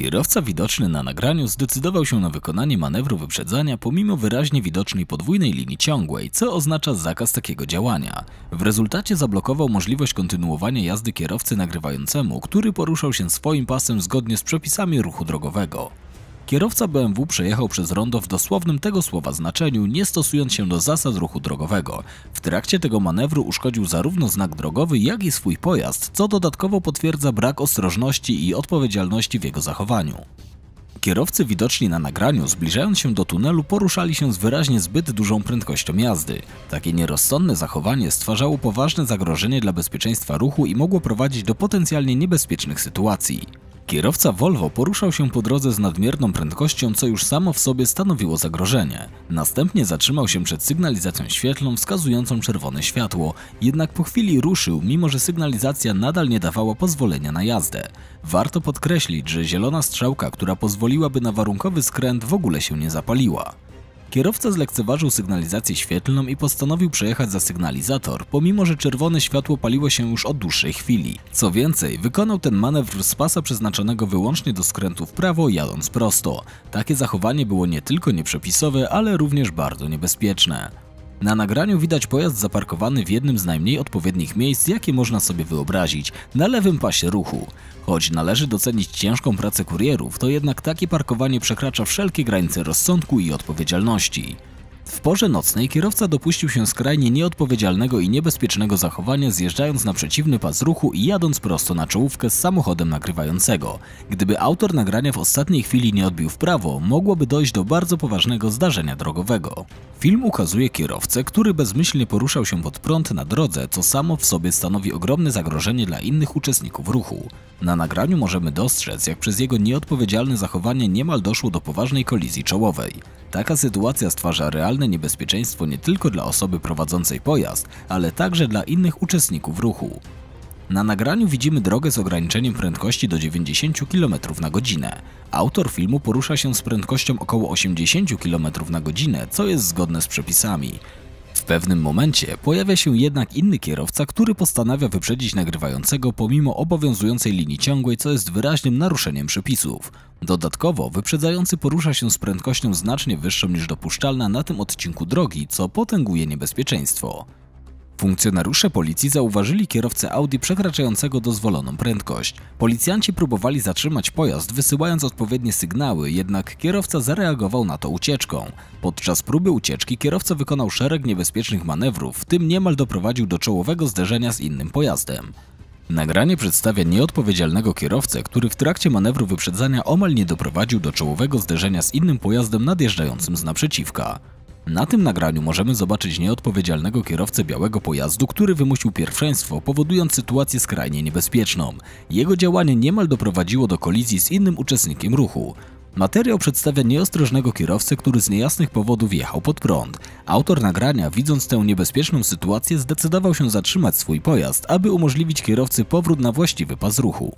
Kierowca widoczny na nagraniu zdecydował się na wykonanie manewru wyprzedzania pomimo wyraźnie widocznej podwójnej linii ciągłej, co oznacza zakaz takiego działania. W rezultacie zablokował możliwość kontynuowania jazdy kierowcy nagrywającemu, który poruszał się swoim pasem zgodnie z przepisami ruchu drogowego. Kierowca BMW przejechał przez rondo w dosłownym tego słowa znaczeniu, nie stosując się do zasad ruchu drogowego. W trakcie tego manewru uszkodził zarówno znak drogowy, jak i swój pojazd, co dodatkowo potwierdza brak ostrożności i odpowiedzialności w jego zachowaniu. Kierowcy widoczni na nagraniu, zbliżając się do tunelu, poruszali się z wyraźnie zbyt dużą prędkością jazdy. Takie nierozsądne zachowanie stwarzało poważne zagrożenie dla bezpieczeństwa ruchu i mogło prowadzić do potencjalnie niebezpiecznych sytuacji. Kierowca Volvo poruszał się po drodze z nadmierną prędkością, co już samo w sobie stanowiło zagrożenie. Następnie zatrzymał się przed sygnalizacją świetlną wskazującą czerwone światło, jednak po chwili ruszył, mimo że sygnalizacja nadal nie dawała pozwolenia na jazdę. Warto podkreślić, że zielona strzałka, która pozwoliłaby na warunkowy skręt, w ogóle się nie zapaliła. Kierowca zlekceważył sygnalizację świetlną i postanowił przejechać za sygnalizator, pomimo że czerwone światło paliło się już od dłuższej chwili. Co więcej, wykonał ten manewr z pasa przeznaczonego wyłącznie do skrętu w prawo, jadąc prosto. Takie zachowanie było nie tylko nieprzepisowe, ale również bardzo niebezpieczne. Na nagraniu widać pojazd zaparkowany w jednym z najmniej odpowiednich miejsc, jakie można sobie wyobrazić, na lewym pasie ruchu. Choć należy docenić ciężką pracę kurierów, to jednak takie parkowanie przekracza wszelkie granice rozsądku i odpowiedzialności. W porze nocnej kierowca dopuścił się skrajnie nieodpowiedzialnego i niebezpiecznego zachowania, zjeżdżając na przeciwny pas ruchu i jadąc prosto na czołówkę z samochodem nagrywającego. Gdyby autor nagrania w ostatniej chwili nie odbił w prawo, mogłoby dojść do bardzo poważnego zdarzenia drogowego. Film ukazuje kierowcę, który bezmyślnie poruszał się pod prąd na drodze, co samo w sobie stanowi ogromne zagrożenie dla innych uczestników ruchu. Na nagraniu możemy dostrzec, jak przez jego nieodpowiedzialne zachowanie niemal doszło do poważnej kolizji czołowej. Taka sytuacja stwarza realne niebezpieczeństwo nie tylko dla osoby prowadzącej pojazd, ale także dla innych uczestników ruchu. Na nagraniu widzimy drogę z ograniczeniem prędkości do 90 km na godzinę. Autor filmu porusza się z prędkością około 80 km na godzinę, co jest zgodne z przepisami. W pewnym momencie pojawia się jednak inny kierowca, który postanawia wyprzedzić nagrywającego pomimo obowiązującej linii ciągłej, co jest wyraźnym naruszeniem przepisów. Dodatkowo wyprzedzający porusza się z prędkością znacznie wyższą niż dopuszczalna na tym odcinku drogi, co potęguje niebezpieczeństwo. Funkcjonariusze policji zauważyli kierowcę Audi przekraczającego dozwoloną prędkość. Policjanci próbowali zatrzymać pojazd, wysyłając odpowiednie sygnały, jednak kierowca zareagował na to ucieczką. Podczas próby ucieczki kierowca wykonał szereg niebezpiecznych manewrów, w tym niemal doprowadził do czołowego zderzenia z innym pojazdem. Nagranie przedstawia nieodpowiedzialnego kierowcę, który w trakcie manewru wyprzedzania omal nie doprowadził do czołowego zderzenia z innym pojazdem nadjeżdżającym z naprzeciwka. Na tym nagraniu możemy zobaczyć nieodpowiedzialnego kierowcę białego pojazdu, który wymusił pierwszeństwo, powodując sytuację skrajnie niebezpieczną. Jego działanie niemal doprowadziło do kolizji z innym uczestnikiem ruchu. Materiał przedstawia nieostrożnego kierowcę, który z niejasnych powodów jechał pod prąd. Autor nagrania, widząc tę niebezpieczną sytuację, zdecydował się zatrzymać swój pojazd, aby umożliwić kierowcy powrót na właściwy pas ruchu.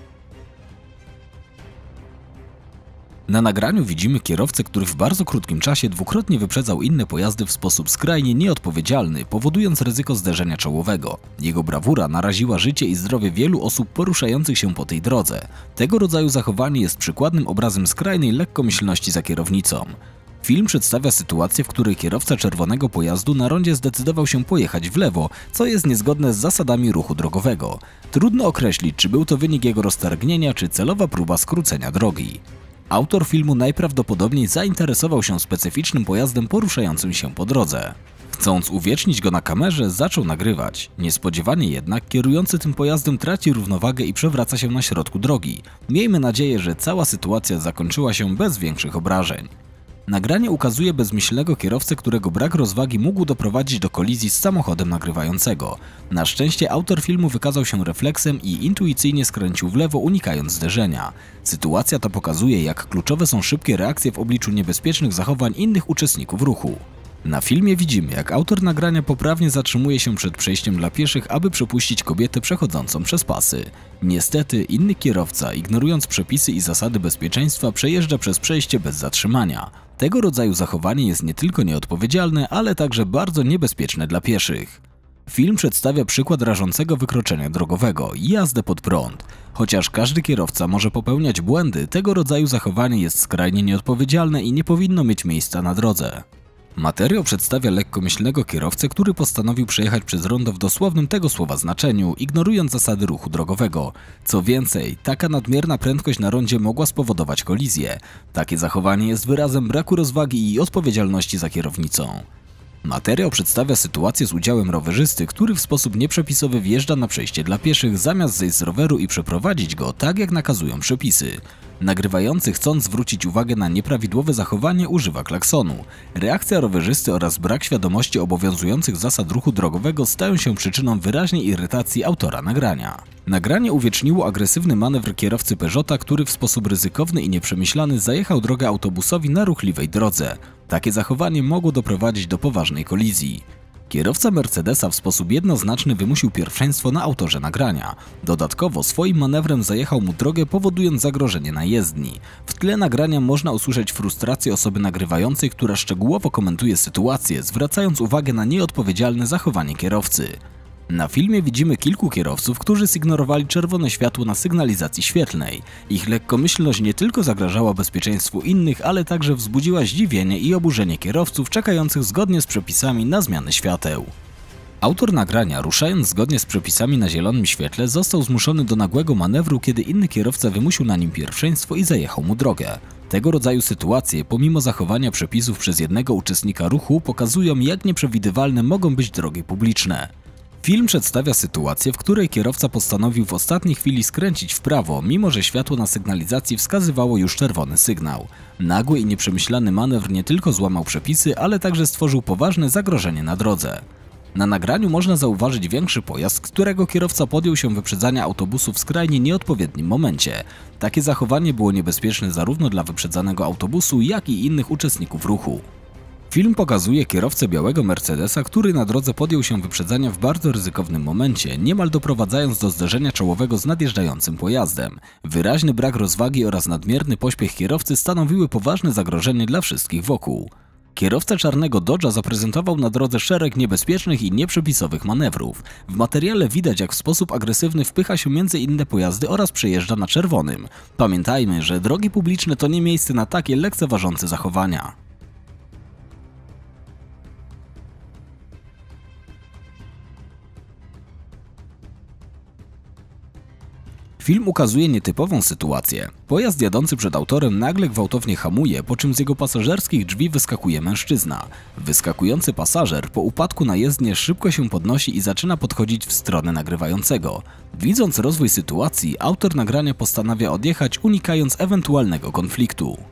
Na nagraniu widzimy kierowcę, który w bardzo krótkim czasie dwukrotnie wyprzedzał inne pojazdy w sposób skrajnie nieodpowiedzialny, powodując ryzyko zderzenia czołowego. Jego brawura naraziła życie i zdrowie wielu osób poruszających się po tej drodze. Tego rodzaju zachowanie jest przykładnym obrazem skrajnej lekkomyślności za kierownicą. Film przedstawia sytuację, w której kierowca czerwonego pojazdu na rondzie zdecydował się pojechać w lewo, co jest niezgodne z zasadami ruchu drogowego. Trudno określić, czy był to wynik jego roztargnienia, czy celowa próba skrócenia drogi. Autor filmu najprawdopodobniej zainteresował się specyficznym pojazdem poruszającym się po drodze. Chcąc uwiecznić go na kamerze, zaczął nagrywać. Niespodziewanie jednak kierujący tym pojazdem traci równowagę i przewraca się na środku drogi. Miejmy nadzieję, że cała sytuacja zakończyła się bez większych obrażeń. Nagranie ukazuje bezmyślnego kierowcę, którego brak rozwagi mógł doprowadzić do kolizji z samochodem nagrywającego. Na szczęście autor filmu wykazał się refleksem i intuicyjnie skręcił w lewo, unikając zderzenia. Sytuacja ta pokazuje, jak kluczowe są szybkie reakcje w obliczu niebezpiecznych zachowań innych uczestników ruchu. Na filmie widzimy, jak autor nagrania poprawnie zatrzymuje się przed przejściem dla pieszych, aby przepuścić kobietę przechodzącą przez pasy. Niestety, inny kierowca, ignorując przepisy i zasady bezpieczeństwa, przejeżdża przez przejście bez zatrzymania. Tego rodzaju zachowanie jest nie tylko nieodpowiedzialne, ale także bardzo niebezpieczne dla pieszych. Film przedstawia przykład rażącego wykroczenia drogowego – jazdę pod prąd. Chociaż każdy kierowca może popełniać błędy, tego rodzaju zachowanie jest skrajnie nieodpowiedzialne i nie powinno mieć miejsca na drodze. Materiał przedstawia lekkomyślnego kierowcę, który postanowił przejechać przez rondo w dosłownym tego słowa znaczeniu, ignorując zasady ruchu drogowego. Co więcej, taka nadmierna prędkość na rondzie mogła spowodować kolizję. Takie zachowanie jest wyrazem braku rozwagi i odpowiedzialności za kierownicą. Materiał przedstawia sytuację z udziałem rowerzysty, który w sposób nieprzepisowy wjeżdża na przejście dla pieszych, zamiast zejść z roweru i przeprowadzić go tak, jak nakazują przepisy. Nagrywający, chcąc zwrócić uwagę na nieprawidłowe zachowanie, używa klaksonu. Reakcja rowerzysty oraz brak świadomości obowiązujących zasad ruchu drogowego stają się przyczyną wyraźnej irytacji autora nagrania. Nagranie uwieczniło agresywny manewr kierowcy Peugeota, który w sposób ryzykowny i nieprzemyślany zajechał drogę autobusowi na ruchliwej drodze. Takie zachowanie mogło doprowadzić do poważnej kolizji. Kierowca Mercedesa w sposób jednoznaczny wymusił pierwszeństwo na autorze nagrania. Dodatkowo swoim manewrem zajechał mu drogę, powodując zagrożenie na jezdni. W tle nagrania można usłyszeć frustrację osoby nagrywającej, która szczegółowo komentuje sytuację, zwracając uwagę na nieodpowiedzialne zachowanie kierowcy. Na filmie widzimy kilku kierowców, którzy zignorowali czerwone światło na sygnalizacji świetlnej. Ich lekkomyślność nie tylko zagrażała bezpieczeństwu innych, ale także wzbudziła zdziwienie i oburzenie kierowców czekających zgodnie z przepisami na zmianę świateł. Autor nagrania, ruszając zgodnie z przepisami na zielonym świetle, został zmuszony do nagłego manewru, kiedy inny kierowca wymusił na nim pierwszeństwo i zajechał mu drogę. Tego rodzaju sytuacje, pomimo zachowania przepisów przez jednego uczestnika ruchu, pokazują, jak nieprzewidywalne mogą być drogi publiczne. Film przedstawia sytuację, w której kierowca postanowił w ostatniej chwili skręcić w prawo, mimo że światło na sygnalizacji wskazywało już czerwony sygnał. Nagły i nieprzemyślany manewr nie tylko złamał przepisy, ale także stworzył poważne zagrożenie na drodze. Na nagraniu można zauważyć większy pojazd, którego kierowca podjął się wyprzedzania autobusu w skrajnie nieodpowiednim momencie. Takie zachowanie było niebezpieczne zarówno dla wyprzedzanego autobusu, jak i innych uczestników ruchu. Film pokazuje kierowcę białego Mercedesa, który na drodze podjął się wyprzedzania w bardzo ryzykownym momencie, niemal doprowadzając do zderzenia czołowego z nadjeżdżającym pojazdem. Wyraźny brak rozwagi oraz nadmierny pośpiech kierowcy stanowiły poważne zagrożenie dla wszystkich wokół. Kierowca czarnego Dodge'a zaprezentował na drodze szereg niebezpiecznych i nieprzepisowych manewrów. W materiale widać, jak w sposób agresywny wpycha się między inne pojazdy oraz przejeżdża na czerwonym. Pamiętajmy, że drogi publiczne to nie miejsce na takie lekceważące zachowania. Film ukazuje nietypową sytuację. Pojazd jadący przed autorem nagle gwałtownie hamuje, po czym z jego pasażerskich drzwi wyskakuje mężczyzna. Wyskakujący pasażer po upadku na jezdnię szybko się podnosi i zaczyna podchodzić w stronę nagrywającego. Widząc rozwój sytuacji, autor nagrania postanawia odjechać, unikając ewentualnego konfliktu.